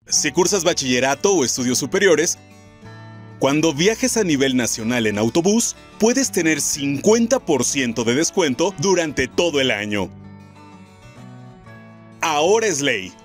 Si cursas bachillerato o estudios superiores, cuando viajes a nivel nacional en autobús, puedes tener 50% de descuento durante todo el año. Ahora es ley.